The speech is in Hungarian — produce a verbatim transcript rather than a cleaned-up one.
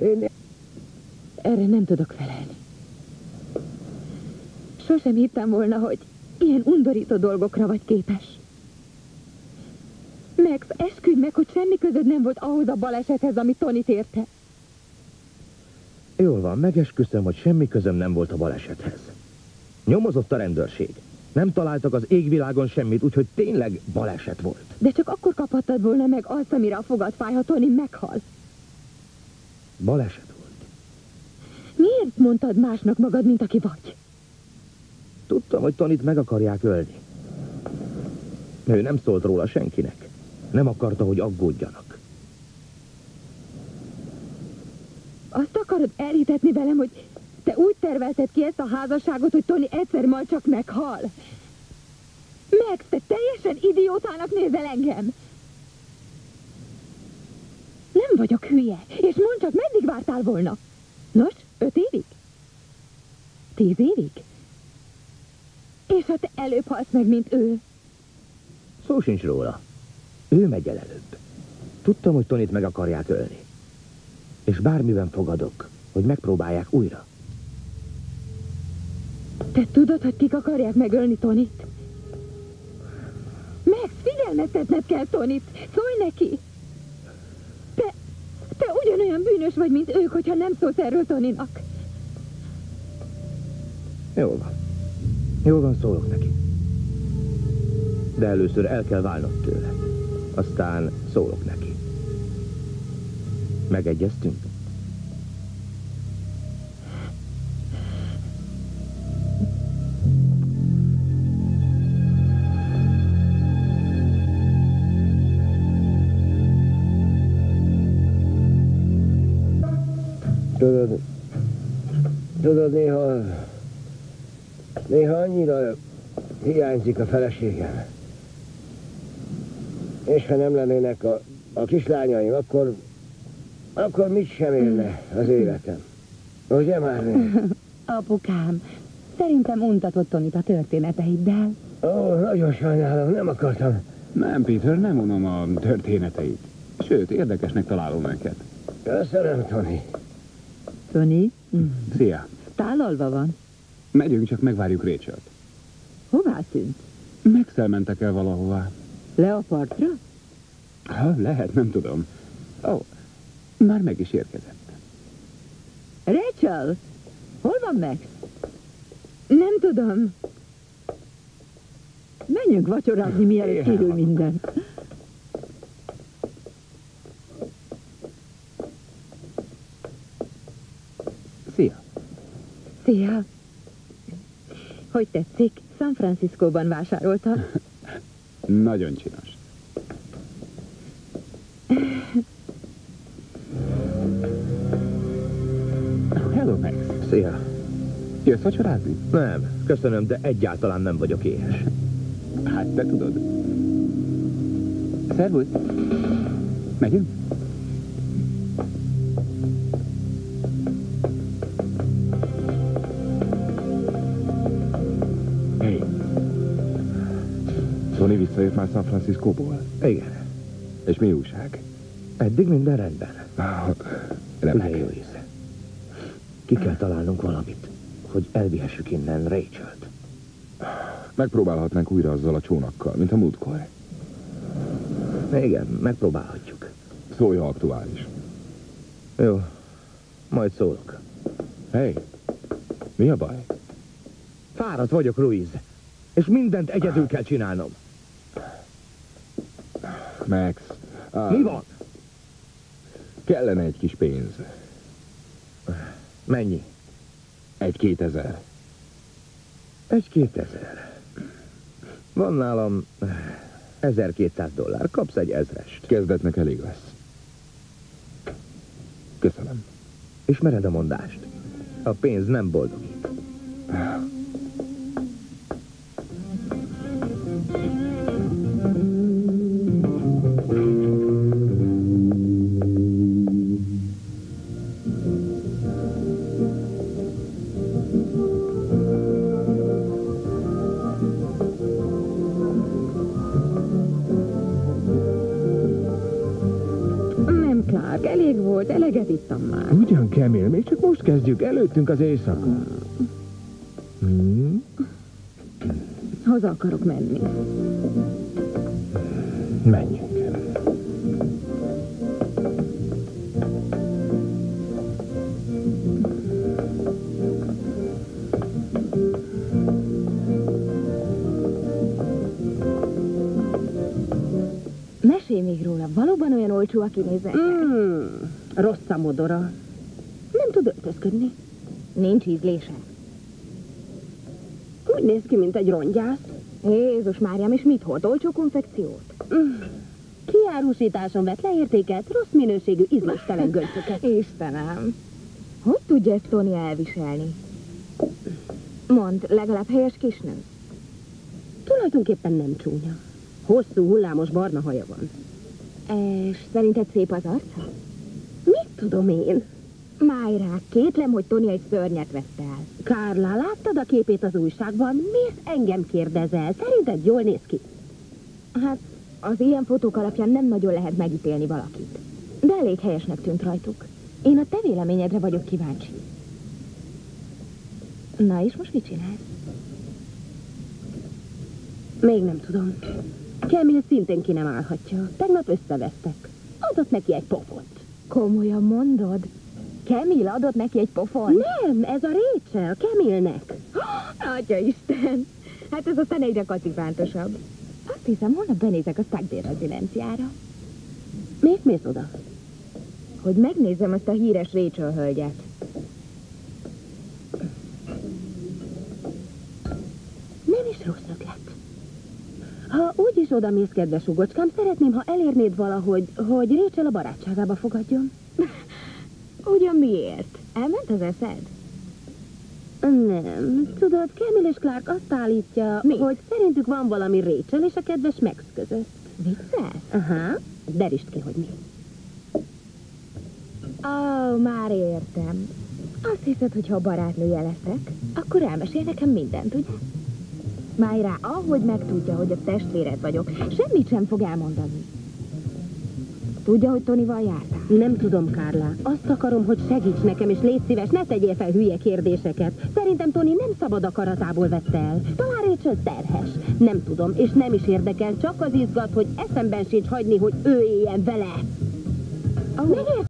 Én... Erre nem tudok felelni. Sosem hittem volna, hogy ilyen undorító dolgokra vagy képes. Max, esküdj meg, hogy semmi közöd nem volt ahhoz a balesethez, amit Tonyt érte. Jól van, megesküszöm, hogy semmi közöm nem volt a balesethez. Nyomozott a rendőrség. Nem találtak az égvilágon semmit, úgyhogy tényleg baleset volt. De csak akkor kaphattad volna meg azt, amire a fogad fáj, ha Tony meghal. Baleset volt. Miért mondtad másnak magad, mint aki vagy? Tudtam, hogy Tonyt meg akarják ölni. Ő nem szólt róla senkinek. Nem akarta, hogy aggódjanak. Azt akarod elhitetni velem, hogy te úgy tervelted ki ezt a házasságot, hogy Tony egyszer majd csak meghal? Max, te teljesen idiótának nézel engem. Nem vagyok hülye, és mondd csak, meddig vártál volna? Nos, öt évig? Tíz évig? És ha te előbb halsz meg, mint ő? Szó sincs róla. Ő megy el előbb. Tudtam, hogy Tonyt meg akarják ölni. És bármiben fogadok, hogy megpróbálják újra. Te tudod, hogy kik akarják megölni Tonyt? Max, figyelmeztetned kell Tonyt. Szólj neki! Te, te ugyanolyan bűnös vagy, mint ők, hogyha nem szólsz erről Tonynak. Jól van. Jól van, szólok neki. De először el kell válnod tőle. Aztán szólok neki. Megegyeztünk? Tudod, tudod, néha, néha annyira hiányzik a feleségem. És ha nem lennének a, a kislányaim, akkor, akkor mit sem élne az életem. Ugye már? Apukám, szerintem untatott Tonyt a történeteiddel. Ó, nagyon sajnálom, nem akartam. Nem, Peter, nem unom a történeteit. Sőt, érdekesnek találom őket. Köszönöm, Tony. Tony? Szia. Tálalva van. Megyünk, csak megvárjuk Rachelt. Hová tűnt? Max-el mentek el valahová. Le a partra? Ha, lehet, nem tudom. Ó, oh, már meg is érkezett. Rachel! Hol van Max? Nem tudom. Menjünk vacsorázni, mielőtt kiderül minden. Szia! Szia! Hogy tetszik? San Franciscóban vásároltam. Nagyon csinos. Hello, Max. Szia! Jössz vacsorázni? Nem, köszönöm, de egyáltalán nem vagyok éhes. Hát, te tudod. Szervusz! Megyünk? Hey! Tony visszajött már San Franciscóból? Igen. És mi újság? Eddig minden rendben. Ah, Ugye, Louise? Ki kell találnunk valamit, hogy elvihessük innen Rachelt. Megpróbálhatnánk újra azzal a csónakkal, mint a múltkor. Igen, megpróbálhatjuk. Szólj, ha aktuális. Jó, majd szólok. Hey, mi a baj? Fáradt vagyok, Louise, és mindent egyedül kell csinálnom. Max. Ah, Mi van? Kellene egy kis pénz. Mennyi? Egy kétezer. Egy-két ezer. Van nálam ezerkétszáz dollár. Kapsz egy ezrest. Kezdetnek elég lesz. Köszönöm. Ismered a mondást? A pénz nem boldogít. volt, eleget ittam már. Ugyan, Camille, még csak most kezdjük, előttünk az éjszaka. Hmm? Haza akarok menni. Menjünk. Mesélj még róla, valóban olyan olcsó a kinézete? Mm, rossz a modora. Nem tud öltözködni. Nincs ízlése. Úgy néz ki, mint egy rongyász. Jézus Máriám, és mit hord? Olcsó konfekciót? Mm. Kiárusításon vett leértéket, rossz minőségű, ízléstelen göncöket. Istenem, hogy tudja ezt Tony elviselni? Mondd, legalább helyes kisnő. Tulajdonképpen nem csúnya. Hosszú, hullámos barna haja van. És szerinted szép az arca? Mit tudom én? Májrák, kétlem, hogy Tony egy szörnyet vett el. Kárlá, láttad a képét az újságban? Miért engem kérdezel? Szerinted jól néz ki? Hát, az ilyen fotók alapján nem nagyon lehet megítélni valakit. De elég helyesnek tűnt rajtuk. Én a te véleményedre vagyok kíváncsi. Na és most mit csinálsz? Még nem tudom. Camille szintén ki nem állhatja. Tegnap összevesztek. Adott neki egy pofont. Komolyan mondod? Camille adott neki egy pofon? Nem, ez a Rachel, Camille-nek. Atya Isten! Hát ez aztán egyre kacifántosabb. Azt hiszem, holnap benézek a Stockdale rezidenciára. Miért mész oda? Hogy megnézzem azt a híres Rachel hölgyet. Nem is rossz ötlet. Ha úgyis oda mész, kedves ugocskám, szeretném, ha elérnéd valahogy, hogy Rachel a barátságába fogadjon. Ugyan miért? Elment az eszed? Nem. Tudod, Camille és Clark azt állítja, Mi? hogy szerintük van valami Rachel és a kedves Max között. Vicces? Aha, derist ki, hogy mi. Ó, oh, már értem. Azt hiszed, hogy ha barátnője leszek, akkor elmesél nekem mindent, ugye? Májrá, ahogy megtudja, hogy a testvéred vagyok, semmit sem fog elmondani. Tudja, hogy Tonyval jártál? Nem tudom, Kárlá. Azt akarom, hogy segíts nekem, és légy szíves, ne tegyél fel hülye kérdéseket. Szerintem Tony nem szabad akaratából vette el. Talán Rachel terhes. Nem tudom, és nem is érdekel, csak az izgat, hogy eszemben sincs hagyni, hogy ő éljen vele. Oh.